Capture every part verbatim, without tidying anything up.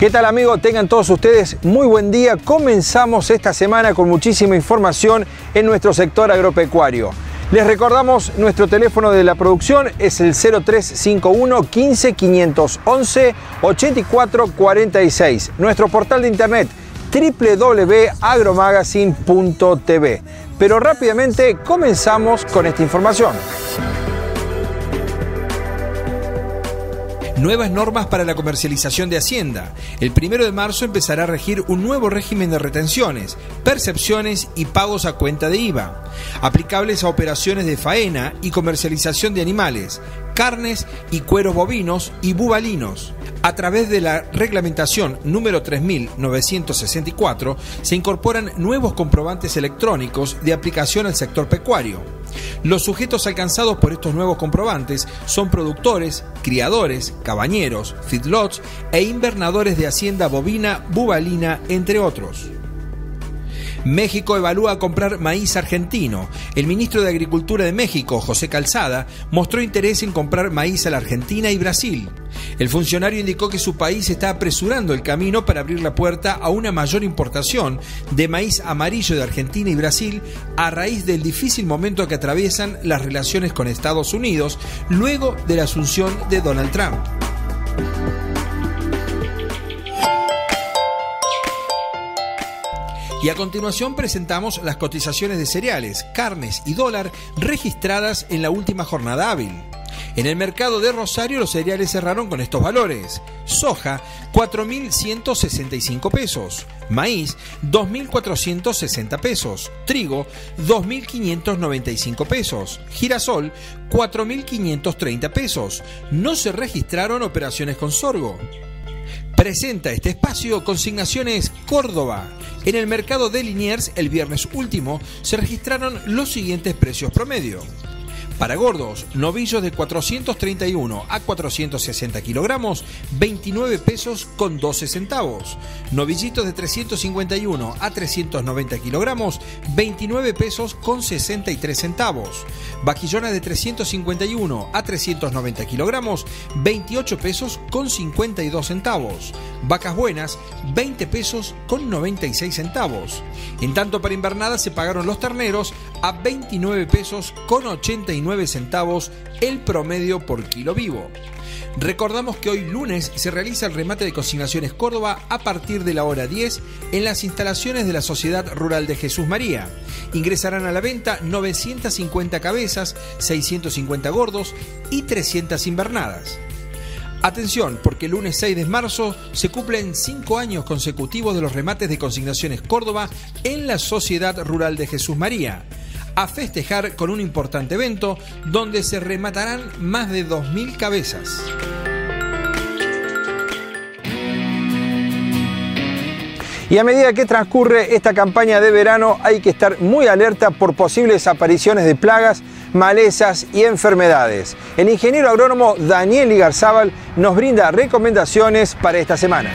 ¿Qué tal, amigos? Tengan todos ustedes muy buen día. Comenzamos esta semana con muchísima información en nuestro sector agropecuario. Les recordamos, nuestro teléfono de la producción es el cero tres cinco uno, quince, quinientos once, ochenta y cuatro cuarenta y seis. Nuestro portal de internet doble u doble u doble u punto agromagazine punto t v. Pero rápidamente comenzamos con esta información. Nuevas normas para la comercialización de Hacienda. El primero de marzo empezará a regir un nuevo régimen de retenciones, percepciones y pagos a cuenta de I V A, aplicables a operaciones de faena y comercialización de animales, carnes y cueros bovinos y bubalinos. A través de la reglamentación número tres mil novecientos sesenta y cuatro se incorporan nuevos comprobantes electrónicos de aplicación al sector pecuario. Los sujetos alcanzados por estos nuevos comprobantes son productores, criadores, cabañeros, feedlots e invernadores de hacienda bovina, bubalina, entre otros. México evalúa comprar maíz argentino. El ministro de Agricultura de México, José Calzada, mostró interés en comprar maíz a la Argentina y Brasil. El funcionario indicó que su país está apresurando el camino para abrir la puerta a una mayor importación de maíz amarillo de Argentina y Brasil a raíz del difícil momento que atraviesan las relaciones con Estados Unidos luego de la asunción de Donald Trump. Y a continuación presentamos las cotizaciones de cereales, carnes y dólar registradas en la última jornada hábil. En el mercado de Rosario los cereales cerraron con estos valores: soja cuatro mil ciento sesenta y cinco pesos, maíz dos mil cuatrocientos sesenta pesos, trigo dos mil quinientos noventa y cinco pesos, girasol cuatro mil quinientos treinta pesos. No se registraron operaciones con sorgo. Presenta este espacio Consignaciones Córdoba. En el mercado de Liniers, el viernes último, se registraron los siguientes precios promedio. Para gordos, novillos de cuatrocientos treinta y uno a cuatrocientos sesenta kilogramos, veintinueve pesos con doce centavos. Novillitos de trescientos cincuenta y uno a trescientos noventa kilogramos, veintinueve pesos con sesenta y tres centavos. Vaquillonas de trescientos cincuenta y uno a trescientos noventa kilogramos, veintiocho pesos con cincuenta y dos centavos. Vacas buenas, veinte pesos con noventa y seis centavos. En tanto, para invernada se pagaron los terneros a veintinueve pesos con ochenta y nueve centavos el promedio por kilo vivo. Recordamos que hoy lunes se realiza el remate de Consignaciones Córdoba a partir de la hora diez en las instalaciones de la Sociedad Rural de Jesús María. Ingresarán a la venta novecientas cincuenta cabezas, seiscientos cincuenta gordos y trescientas invernadas. Atención, porque el lunes seis de marzo se cumplen cinco años consecutivos de los remates de Consignaciones Córdoba en la Sociedad Rural de Jesús María. A festejar con un importante evento donde se rematarán más de dos mil cabezas. Y a medida que transcurre esta campaña de verano hay que estar muy alerta por posibles apariciones de plagas, malezas y enfermedades. El ingeniero agrónomo Daniel Igarzábal nos brinda recomendaciones para esta semana.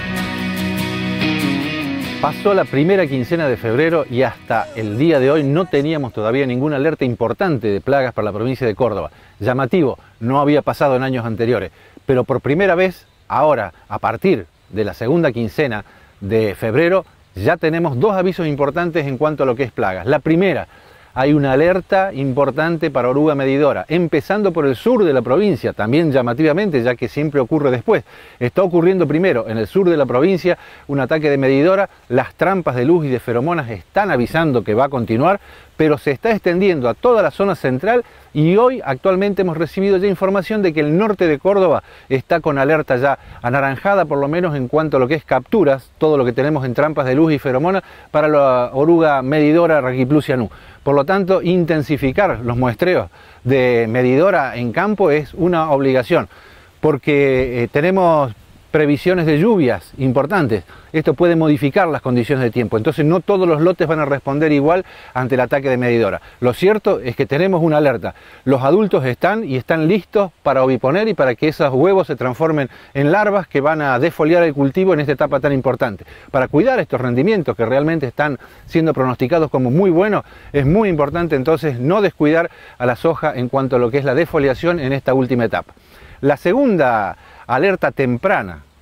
Pasó la primera quincena de febrero y hasta el día de hoy no teníamos todavía ninguna alerta importante de plagas para la provincia de Córdoba. Llamativo, no había pasado en años anteriores, pero por primera vez ahora, a partir de la segunda quincena de febrero, ya tenemos dos avisos importantes en cuanto a lo que es plagas. La primera, hay una alerta importante para oruga medidora, empezando por el sur de la provincia, también llamativamente, ya que siempre ocurre después. Está ocurriendo primero en el sur de la provincia un ataque de medidora, las trampas de luz y de feromonas están avisando que va a continuar, pero se está extendiendo a toda la zona central y hoy actualmente hemos recibido ya información de que el norte de Córdoba está con alerta ya anaranjada, por lo menos en cuanto a lo que es capturas, todo lo que tenemos en trampas de luz y feromonas para la oruga medidora Rachyplusia nu. Por lo tanto, intensificar los muestreos de medidora en campo es una obligación, porque eh, tenemos previsiones de lluvias importantes. Esto puede modificar las condiciones de tiempo, entonces no todos los lotes van a responder igual ante el ataque de medidora. Lo cierto es que tenemos una alerta. Los adultos están y están listos para oviponer y para que esos huevos se transformen en larvas que van a defoliar el cultivo en esta etapa tan importante. Para cuidar estos rendimientos que realmente están siendo pronosticados como muy buenos, es muy importante entonces no descuidar a la soja en cuanto a lo que es la defoliación en esta última etapa. La segunda alerta temprana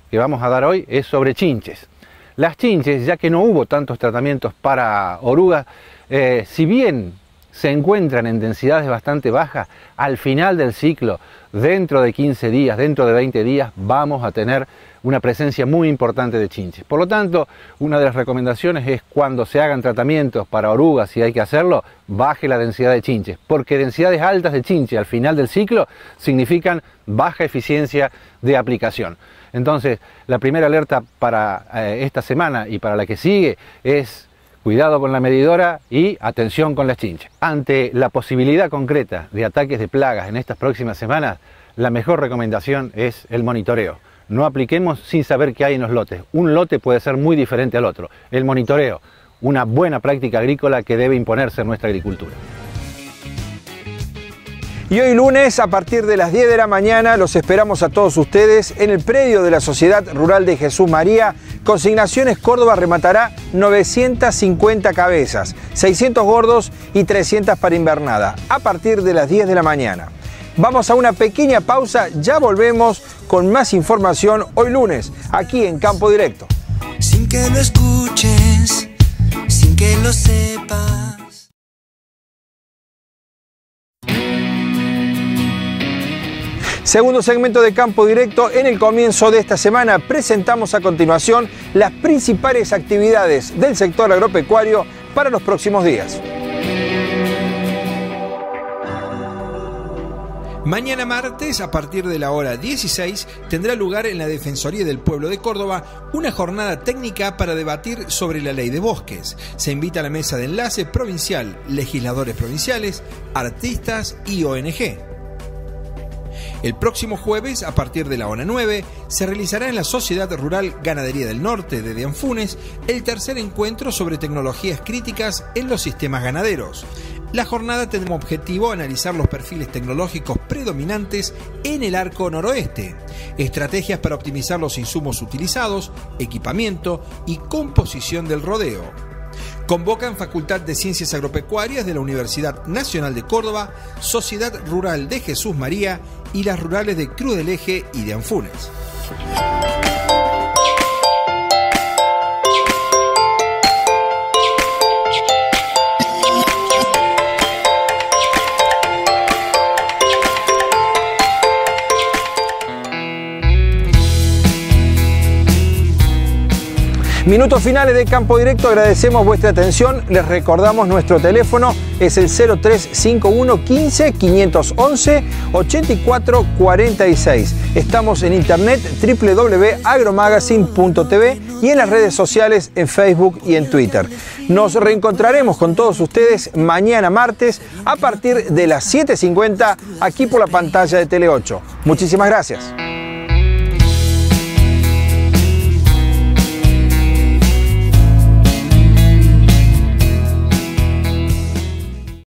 que vamos a dar hoy es sobre chinches. Las chinches, ya que no hubo tantos tratamientos para orugas, eh, si bien se encuentran en densidades bastante bajas, al final del ciclo, dentro de quince días, dentro de veinte días, vamos a tener una presencia muy importante de chinches. Por lo tanto, una de las recomendaciones es cuando se hagan tratamientos para orugas, si hay que hacerlo, baje la densidad de chinches, porque densidades altas de chinches al final del ciclo significan baja eficiencia de aplicación. Entonces, la primera alerta para eh, esta semana y para la que sigue es cuidado con la medidora y atención con las chinches. Ante la posibilidad concreta de ataques de plagas en estas próximas semanas, la mejor recomendación es el monitoreo. No apliquemos sin saber qué hay en los lotes. Un lote puede ser muy diferente al otro. El monitoreo, una buena práctica agrícola que debe imponerse en nuestra agricultura. Y hoy lunes, a partir de las diez de la mañana, los esperamos a todos ustedes en el predio de la Sociedad Rural de Jesús María. Consignaciones Córdoba rematará novecientas cincuenta cabezas, seiscientos gordos y trescientas para invernada, a partir de las diez de la mañana. Vamos a una pequeña pausa, ya volvemos con más información hoy lunes, aquí en Campo Directo. Sin que lo escuches, sin que lo sepas. Segundo segmento de Campo Directo. En el comienzo de esta semana presentamos a continuación las principales actividades del sector agropecuario para los próximos días. Mañana martes, a partir de la hora dieciséis, tendrá lugar en la Defensoría del Pueblo de Córdoba una jornada técnica para debatir sobre la ley de bosques. Se invita a la mesa de enlace provincial, legisladores provinciales, artistas y O N G. El próximo jueves, a partir de la hora nueve, se realizará en la Sociedad Rural Ganadería del Norte de Dianfunes el tercer encuentro sobre tecnologías críticas en los sistemas ganaderos. La jornada tendrá como objetivo analizar los perfiles tecnológicos predominantes en el arco noroeste, estrategias para optimizar los insumos utilizados, equipamiento y composición del rodeo. Convocan Facultad de Ciencias Agropecuarias de la Universidad Nacional de Córdoba, Sociedad Rural de Jesús María y las rurales de Cruz del Eje y de Anfunes. Minutos finales de Campo Directo, agradecemos vuestra atención, les recordamos nuestro teléfono, es el cero tres cinco uno quince quinientos once ochenta y cuatro cuarenta y seis. Estamos en internet doble u doble u doble u punto agromagazine punto t v y en las redes sociales en Facebook y en Twitter. Nos reencontraremos con todos ustedes mañana martes a partir de las siete cincuenta aquí por la pantalla de Tele ocho. Muchísimas gracias.